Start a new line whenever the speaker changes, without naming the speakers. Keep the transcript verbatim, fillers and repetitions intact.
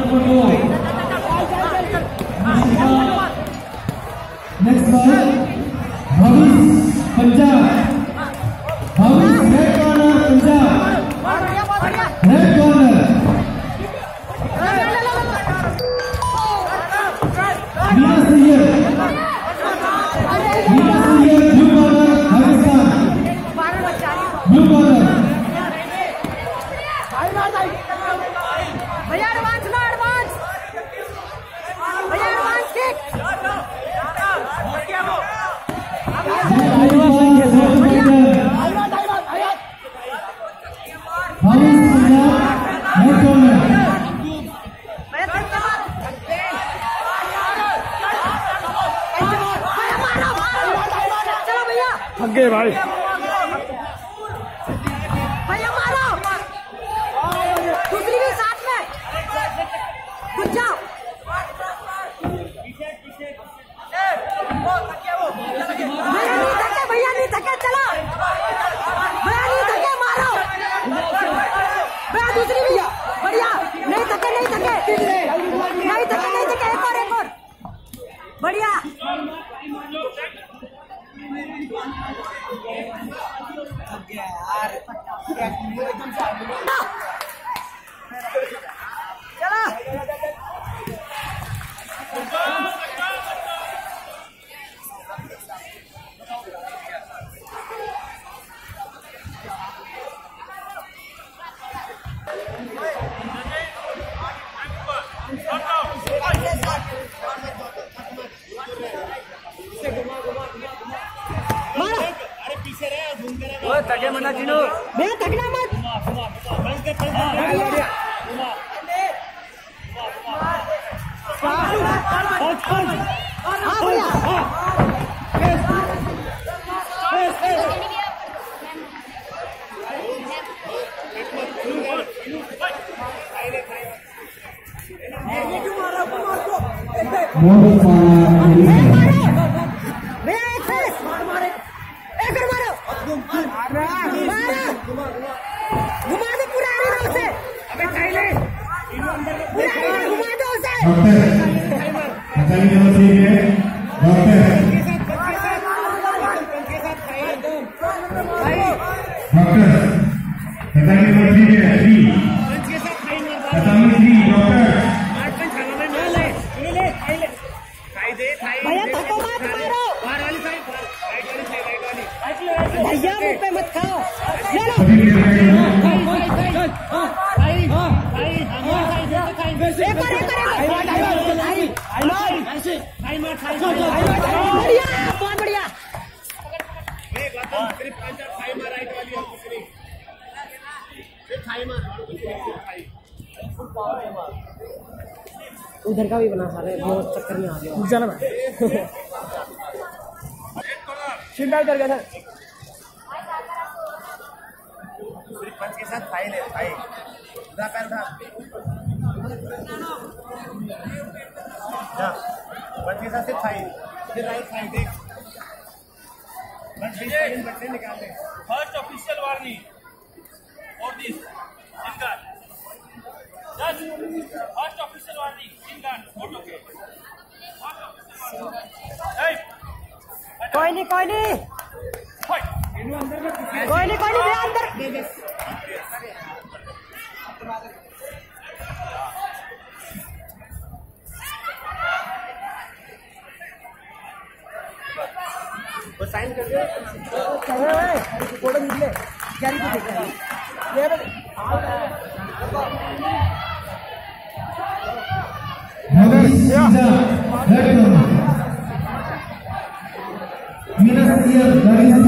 Next ball, Bhavish, Punjab. Bhavish, red corner, Punjab. Red corner. Meena Senior. Meena Senior, blue corner, Pakistan. Blue corner.
भैया advance ना advance भैया advance kick
थक गए भाई
भैया मारो दूसरी भी साथ में घुस जाओ भैया नहीं थके भैया नहीं थके चलो भैया नहीं थके मारो भैया दूसरी भी बढ़िया नहीं थके नहीं थके नहीं थके नहीं थके एक और एक और बढ़िया चलो
थके मना चिनो
भैया थकना मत घुमा दो पूरा उसे अबे चाहिए पूरा घुमा दो उसे
डॉक्टर बताइए नंबर थ्री है डॉक्टर डॉक्टर बताइए नंबर थ्री है थ्री बताइए थ्री डॉक्टर
भैया थको मत मारो भैया मुंह पे मत खाओ ले लो एक और एक और बढ़िया बहुत बढ़िया उधर का भी बना सारे बहुत चक्कर में आ गया जाना शिंदा कर गया था
सिर्फ पंच के साथ फाइल है फाइल उधर पैर उठा जा पंच के साथ सिर्फ फाइल फिर राइट साइड देख पंच के साथ बच्चे निकाल ले
फर्स्ट ऑफिशियल वार्निंग और दिस इनका जस्ट फर्स्ट ऑफिशियल वार्निंग इनका फोटो के
कोई नहीं कोई नहीं कोई नहीं कोई नहीं भैया अंदर
वो साइन कर दे
फोटो निकले जारी को देखा ये
Meena Senior,